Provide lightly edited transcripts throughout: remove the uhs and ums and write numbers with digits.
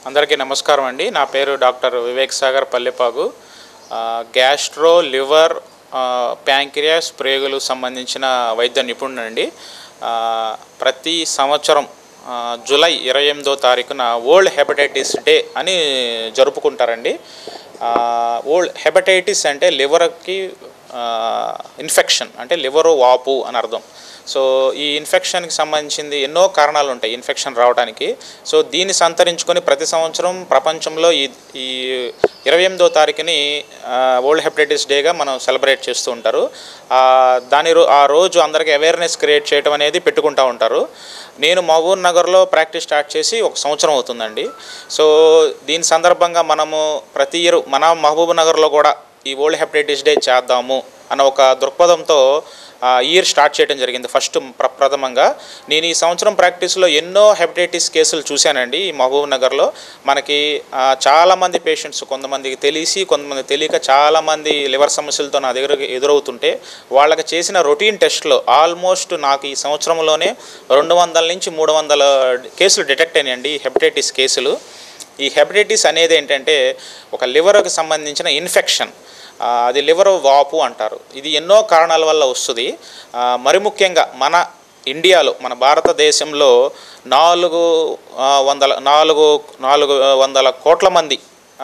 అందరికీ నమస్కారం అండి. నా పేరు doctor Vivek Sagar Pallepagu. Gastro, liver, pancreas, ప్రేగులు సంబంధించిన వైద్య నిపుణుడండి. ప్రతి సంవత్సరం జూలై 28వ తారీఖున వరల్డ్ హెపటైటిస్ డే అని జరుపుకుంటారండి. వరల్డ్ హెపటైటిస్ అంటే లివర్కి ఇన్ఫెక్షన్, అంటే లివరు వాపు అని అర్థం. సో ఈ ఇన్ఫెక్షన్కి సంబంధించింది ఎన్నో కారణాలు ఉంటాయి ఇన్ఫెక్షన్ రావడానికి. సో దీన్ని సంతరించుకొని ప్రతి సంవత్సరం ప్రపంచంలో ఈ 28వ తారీఖుని వరల్డ్ హెపటైటిస్ డేగా మనం సెలబ్రేట్ చేస్తూ ఉంటారు. ఆ రోజు అందరికీ అవేర్నెస్ క్రియేట్ చేయడం అనేది పెట్టుకుంటూ ఉంటారు. నేను మహబూబ్ నగర్లో ప్రాక్టీస్ స్టార్ట్ చేసి 1 సంవత్సరం అవుతుందండి. సో దీని సందర్భంగా మనము ప్రతి ఇయర్ మన మహబూబ్ నగర్లో కూడా ఈ వరల్డ్ హెపటైటిస్ డే చేద్దాము అన్న ఒక దృక్పథంతో ఇయర్ స్టార్ట్ చేయడం జరిగింది. ప్రథమంగా నేను ఈ సంవత్సరం ప్రాక్టీస్లో ఎన్నో హెపటైటిస్ కేసులు చూశానండి. ఈ మహబూబ్ నగర్లో మనకి చాలామంది పేషెంట్స్, కొంతమందికి తెలిసి కొంతమంది తెలియక చాలామంది లివర్ సమస్యలతో నా దగ్గర ఎదురవుతుంటే వాళ్ళకి చేసిన రొటీన్ టెస్ట్లో ఆల్మోస్ట్ నాకు ఈ సంవత్సరంలోనే 200 నుంచి 300 కేసులు డిటెక్ట్ అయినాయండి, హెపటైటిస్ కేసులు. ఈ హెపటైటిస్ అనేది ఏంటంటే ఒక లివర్కి సంబంధించిన ఇన్ఫెక్షన్. అది లివర్ వాపు అంటారు. ఇది ఎన్నో కారణాల వల్ల వస్తుంది. మరి ముఖ్యంగా మన ఇండియాలో, మన భారతదేశంలో 400 కోట్ల మంది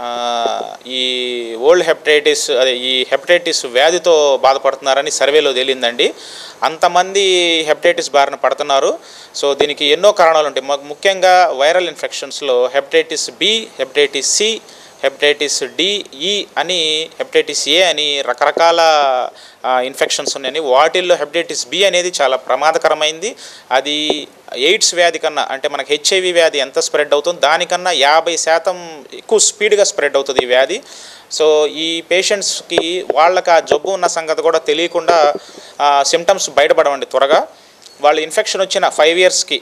ఈ వరల్డ్ హెపటైటిస్ ఈ హెపటైటిస్ వ్యాధితో బాధపడుతున్నారని సర్వేలో తేలిందండి. అంతమంది హెపటైటిస్ బారిన పడుతున్నారు. సో దీనికి ఎన్నో కారణాలు ఉంటాయి. ముఖ్యంగా వైరల్ ఇన్ఫెక్షన్స్లో hepatitis B, hepatitis C, hepatitis D, E అని, హెపటైటిస్ ఏ అని రకరకాల ఇన్ఫెక్షన్స్ ఉన్నాయని. వాటిల్లో హెపటైటిస్ బి అనేది చాలా ప్రమాదకరమైంది. అది ఎయిడ్స్ వ్యాధి కన్నా, అంటే మనకి హెచ్ఐవి వ్యాధి ఎంత స్ప్రెడ్ అవుతుందో దానికన్నా 50% ఎక్కువ స్పీడ్గా స్ప్రెడ్ అవుతుంది ఈ వ్యాధి. సో ఈ పేషెంట్స్కి వాళ్ళకి ఆ జబ్బు ఉన్న సంగతి కూడా తెలియకుండా సిమ్టమ్స్ బయటపడవండి త్వరగా. వాళ్ళు ఇన్ఫెక్షన్ వచ్చిన 5 ఇయర్స్కి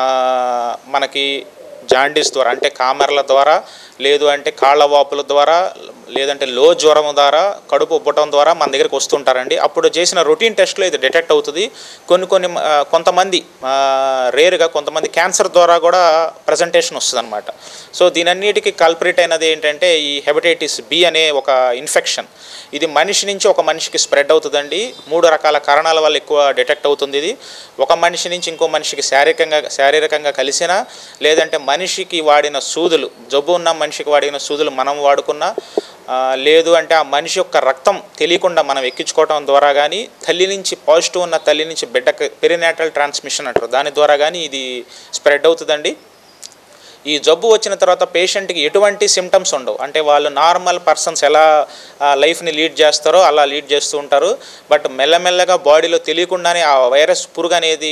మనకి జాండీస్ ద్వారా, అంటే కామెర్ల ద్వారా, లేదు అంటే కాళ్ళ వాపుల ద్వారా, లేదంటే లో జ్వరం ద్వారా, కడుపు ఉబ్బటం ద్వారా మన దగ్గరికి వస్తుంటారండి. అప్పుడు చేసిన రొటీన్ టెస్ట్లో ఇది డిటెక్ట్ అవుతుంది. కొంతమంది రేరుగా కొంతమంది క్యాన్సర్ ద్వారా కూడా ప్రజెంటేషన్ వస్తుంది అనమాట. సో దీనన్నిటికీ కల్ప్రిట్ అయినది ఏంటంటే ఈ హెపటైటిస్ బి అనే ఒక ఇన్ఫెక్షన్. ఇది మనిషి నుంచి ఒక మనిషికి స్ప్రెడ్ అవుతుందండి. 3 రకాల కారణాల వల్ల ఎక్కువ డిటెక్ట్ అవుతుంది ఇది. ఒక మనిషి నుంచి ఇంకో మనిషికి శారీరకంగా కలిసినా, లేదంటే మనిషికి వాడిన సూదులు, జబ్బు ఉన్న మనిషికి వాడిన సూదులు మనం వాడుకున్నా, లేదు అంటే ఆ మనిషి యొక్క రక్తం తెలియకుండా మనం ఎక్కించుకోవడం ద్వారా కానీ, తల్లి నుంచి పాజిటివ్ ఉన్న తల్లి నుంచి బిడ్డకి పెరినాటల్ ట్రాన్స్మిషన్ అంటారు, దాని ద్వారా కానీ ఇది స్ప్రెడ్ అవుతుందండి. ఈ జబ్బు వచ్చిన తర్వాత పేషెంట్కి ఎటువంటి సిమ్టమ్స్ ఉండవు. అంటే వాళ్ళు నార్మల్ పర్సన్స్ ఎలా లైఫ్ని లీడ్ చేస్తారో అలా లీడ్ చేస్తూ ఉంటారు. బట్ మెల్లమెల్లగా బాడీలో తెలియకుండానే ఆ వైరస్ పురుగు అనేది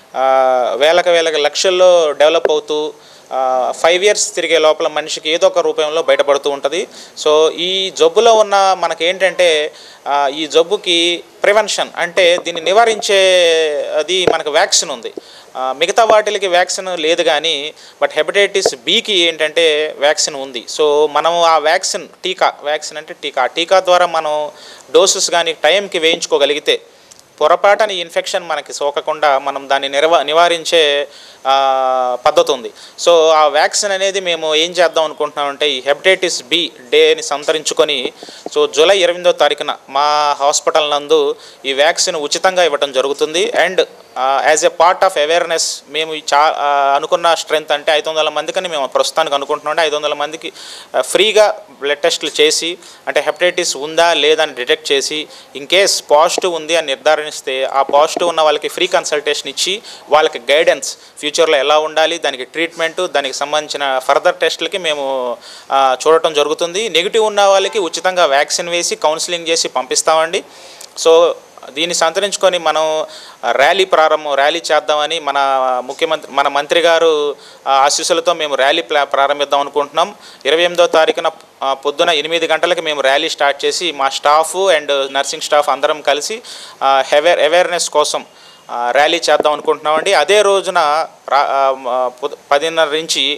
వేలకు లక్షల్లో డెవలప్ అవుతూ 5 ఇయర్స్ తిరిగే లోపల మనిషికి ఏదో ఒక రూపంలో బయటపడుతూ ఉంటుంది. సో ఈ జబ్బులో ఉన్న మనకేంటంటే ఈ జబ్బుకి ప్రివెన్షన్, అంటే దీన్ని నివారించే అది మనకు వ్యాక్సిన్ ఉంది. మిగతా వాటికి వ్యాక్సిన్ లేదు కానీ, బట్ హెపటైటిస్ బికి ఏంటంటే వ్యాక్సిన్ ఉంది. సో మనం ఆ వ్యాక్సిన్ అంటే టీకా ద్వారా మనం డోసెస్ కానీ టైంకి వేయించుకోగలిగితే పొరపాటున ఇన్ఫెక్షన్ మనకి సోకకుండా మనం దాన్ని నివారించే పద్ధతి ఉంది. సో ఆ వ్యాక్సిన్ అనేది మేము ఏం చేద్దాం అనుకుంటున్నామంటే ఈ హెపటైటిస్ బి డేని సంతరించుకొని, సో జూలై 28వ తారీఖున మా హాస్పిటల్ నందు ఈ వ్యాక్సిన్ ఉచితంగా ఇవ్వడం జరుగుతుంది. And as a part of awareness మేము అనుకున్న స్ట్రెంత్ అంటే 500 మందికని మేము ప్రస్తుతానికి అనుకుంటున్నాం. 500 మందికి ఫ్రీగా బ్లడ్ టెస్టులు చేసి, అంటే హెపటైటిస్ ఉందా లేదా అని డిటెక్ట్ చేసి, ఇన్ కేస్ పాజిటివ్ ఉంది అని నిర్ధారిస్తే ఆ పాజిటివ్ ఉన్న వాళ్ళకి ఫ్రీ కన్సల్టేషన్ ఇచ్చి వాళ్ళకి గైడెన్స్, ఫ్యూచర్లో ఎలా ఉండాలి, దానికి ట్రీట్మెంటు, దానికి సంబంధించిన ఫర్దర్ టెస్టులకి మేము చూడటం జరుగుతుంది. నెగిటివ్ ఉన్న వాళ్ళకి ఉచితంగా వ్యాక్సిన్ వేసి కౌన్సిలింగ్ చేసి పంపిస్తామండి. సో దీన్ని సంతరించుకొని మనం ర్యాలీ చేద్దామని మన మంత్రి గారు ఆశీస్సులతో మేము ర్యాలీ ప్రారంభిద్దాం అనుకుంటున్నాం. 28వ తారీఖున పొద్దున 8 గంటలకి మేము ర్యాలీ స్టార్ట్ చేసి మా స్టాఫ్ అండ్ నర్సింగ్ స్టాఫ్ అందరం కలిసి అవేర్నెస్ కోసం ర్యాలీ చేద్దాం అనుకుంటున్నామండి. అదే రోజున 10:30 నుంచి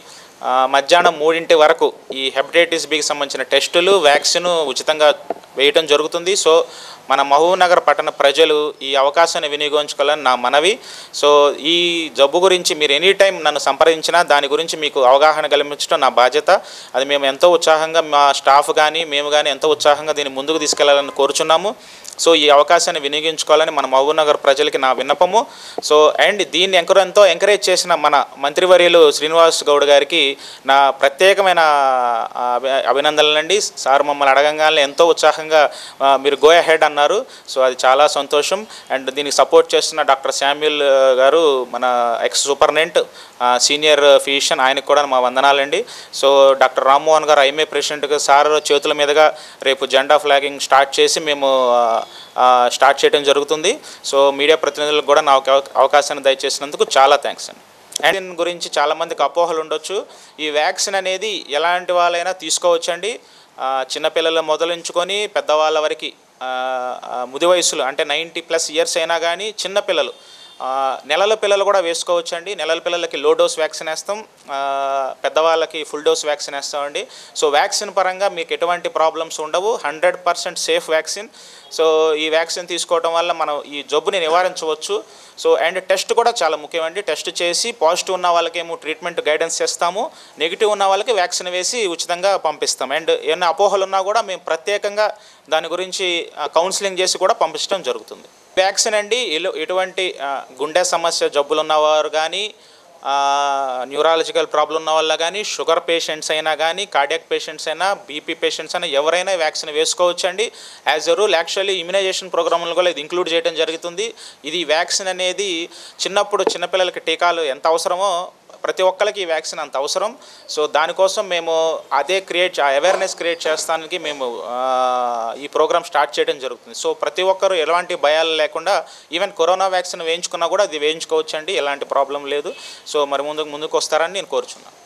మధ్యాహ్నం 3 వరకు ఈ హెపటైటిస్ బికి సంబంధించిన టెస్టులు, వ్యాక్సిన్ ఉచితంగా వేయటం జరుగుతుంది. సో మన మహబూబ్నగర్ పట్టణ ప్రజలు ఈ అవకాశాన్ని వినియోగించుకోవాలని నా మనవి. సో ఈ జబ్బు గురించి మీరు ఎనీ టైం నన్ను సంప్రదించినా దాని గురించి మీకు అవగాహన కల్పించడం నా బాధ్యత. అది మేము ఎంతో ఉత్సాహంగా, మా స్టాఫ్ కానీ మేము కానీ ఎంతో ఉత్సాహంగా దీన్ని ముందుకు తీసుకెళ్లాలని కోరుచున్నాము. సో ఈ అవకాశాన్ని వినియోగించుకోవాలని మన మహబూబ్నగర్ ప్రజలకి నా విన్నపము. సో అండ్ దీన్ని ఎంతో ఎంకరేజ్ చేసిన మన మంత్రివర్యులు శ్రీనివాస్ గౌడ్ గారికి నా ప్రత్యేకమైన అభినందనలండి. సార్ మమ్మల్ని అడగంగానే ఎంతో ఉత్సాహంగా మీరు గో అహెడ్ అన్నారు. సో అది చాలా సంతోషం. అండ్ దీనికి సపోర్ట్ చేస్తున్న డాక్టర్ శామ్యూల్ గారు, మన ఎక్స్ సూపరింటెండెంట్, సీనియర్ ఫిజిషియన్, ఆయనకు కూడా మా వందనాలండి. సో డాక్టర్ రామ్మోహన్ గారు ఐఎంఏ ప్రెసిడెంట్గా సార్ చేతుల మీదుగా రేపు జెండా ఫ్లాగింగ్ స్టార్ట్ చేసి మేము స్టార్ట్ చేయడం జరుగుతుంది. సో మీడియా ప్రతినిధులకు కూడా నాకు అవకాశాన్ని దయచేసినందుకు చాలా థ్యాంక్స్ అండి. అండ్ దీని గురించి చాలామందికి అపోహలు ఉండొచ్చు. ఈ వ్యాక్సిన్ అనేది ఎలాంటి వాళ్ళైనా తీసుకోవచ్చండి. చిన్నపిల్లలు మొదలుంచుకొని పెద్దవాళ్ళ వరకు, ముది వయసులు అంటే 90+ ఇయర్స్ అయినా కానీ, చిన్నపిల్లలు, నెలల పిల్లలు కూడా వేసుకోవచ్చండి. నెలల పిల్లలకి లో డోస్ వ్యాక్సిన్ వేస్తాం, పెద్దవాళ్ళకి ఫుల్ డోస్ వ్యాక్సిన్ వేస్తామండి. సో వ్యాక్సిన్ పరంగా మీకు ఎటువంటి ప్రాబ్లమ్స్ ఉండవు. 100% సేఫ్ వ్యాక్సిన్. సో ఈ వ్యాక్సిన్ తీసుకోవడం వల్ల మనం ఈ జబ్బుని నివారించవచ్చు. సో అండ్ టెస్ట్ కూడా చాలా ముఖ్యమండి. టెస్ట్ చేసి పాజిటివ్ ఉన్న వాళ్ళకేమో ట్రీట్మెంట్ గైడెన్స్ చేస్తాము, నెగిటివ్ ఉన్న వాళ్ళకి వ్యాక్సిన్ వేసి ఉచితంగా పంపిస్తాం. అండ్ ఏమైనా అపోహలు ఉన్నా కూడా మేము ప్రత్యేకంగా దాని గురించి కౌన్సిలింగ్ చేసి కూడా పంపించడం జరుగుతుంది. వ్యాక్సిన్ అండి ఎటువంటి గుండె సమస్య జబ్బులు ఉన్నవారు కానీ, న్యూరాలజికల్ ప్రాబ్లం ఉన్న వల్ల కానీ, షుగర్ పేషెంట్స్ అయినా కానీ, కార్డియాక్ పేషెంట్స్ అయినా, బీపీ పేషెంట్స్ అయినా ఎవరైనా వ్యాక్సిన్ వేసుకోవచ్చండి. As a rule actually immunization ప్రోగ్రాంలో కూడా ఇది ఇంక్లూడ్ చేయడం జరుగుతుంది. ఇది వ్యాక్సిన్ అనేది చిన్నప్పుడు చిన్నపిల్లలకి టీకాలు ఎంత అవసరమో ప్రతి ఒక్కరికి ఈ వ్యాక్సిన్ అంత అవసరం. సో దానికోసం మేము అవేర్నెస్ క్రియేట్ చేస్తానికి మేము ఈ ప్రోగ్రామ్ స్టార్ట్ చేయడం జరుగుతుంది. సో ప్రతి ఒక్కరు ఎలాంటి భయాలు లేకుండా, ఈవెన్ కరోనా వ్యాక్సిన్ వేయించుకున్నా కూడా అది వేయించుకోవచ్చండి, ఎలాంటి ప్రాబ్లం లేదు. సో మరి ముందుకు వస్తారని నేను కోరుచున్నాను.